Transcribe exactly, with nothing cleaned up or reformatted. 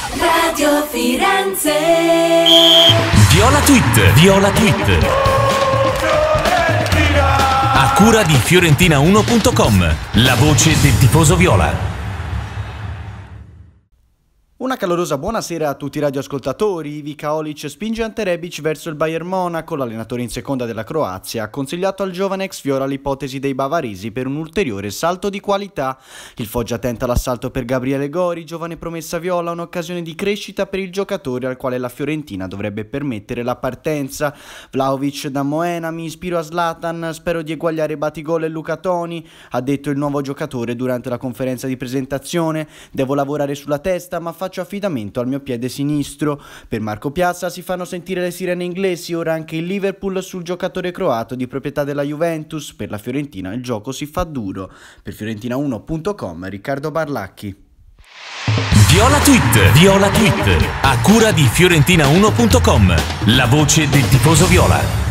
Radio Firenze. Viola Tweet, Viola Tweet. A cura di Fiorentina uno punto com, la voce del tifoso viola. Una calorosa buonasera a tutti i radioascoltatori. Ivica Olic spinge Ante Rebic verso il Bayern Monaco. L'allenatore in seconda della Croazia ha consigliato al giovane ex Viola l'ipotesi dei bavaresi per un ulteriore salto di qualità. Il Foggia tenta l'assalto per Gabriele Gori, giovane promessa viola, un'occasione di crescita per il giocatore al quale la Fiorentina dovrebbe permettere la partenza. Vlahovic da Moena: mi ispiro a Zlatan, spero di eguagliare Batigol e Luca Toni, ha detto il nuovo giocatore durante la conferenza di presentazione. Devo lavorare sulla testa, ma faccio affidamento al mio piede sinistro. Per Marco Piazza si fanno sentire le sirene inglesi, ora anche il Liverpool sul giocatore croato di proprietà della Juventus. Per la Fiorentina il gioco si fa duro. Per Fiorentina uno punto com, Riccardo Barlacchi. Viola Tweet, Viola Tweet, a cura di Fiorentina uno punto com, la voce del tifoso viola.